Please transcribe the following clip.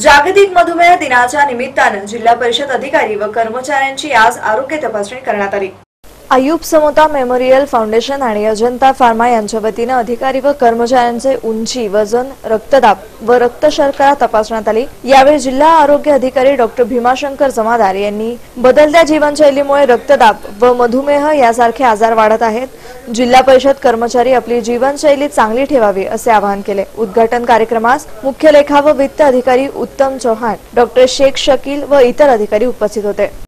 जागतिक मधुमेह दिनाच्या निमित्तानं जिल्हा परिषद अधिकारी व कर्मचाऱ्यांची आज आरोग्य तपासणी करण्यात आली। आयुब समोता मेमोरियल फाउंडेशन आणि अजंता फार्मा यांच्या वतीने अधिकारी व कर्मचाऱ्यांचे उंची, वजन, रक्तदाब व रक्त शर्करा तपासण्यात आली। यावेळी जिल्हा आरोग्य अधिकारी डॉक्टर भीमाशंकर जमादार यांनी बदलत्या जीवनशैलीमुळे रक्तदाब व मधुमेह यासारखे आजार वाढत आहेत, जिल्हा परिषद कर्मचारी आपली जीवनशैली चांगली ठेवावी असे आवाहन केले। उद्घाटन कार्यक्रमास मुख्य लेखा व वित्त अधिकारी उत्तम चौहान, डॉक्टर शेख शकील व इतर अधिकारी उपस्थित होते।